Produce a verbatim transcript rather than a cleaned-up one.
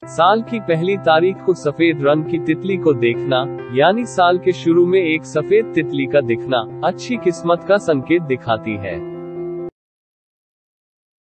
साल की पहली तारीख को सफेद रंग की तितली को देखना, यानी साल के शुरू में एक सफेद तितली का दिखना, अच्छी किस्मत का संकेत दिखाती है।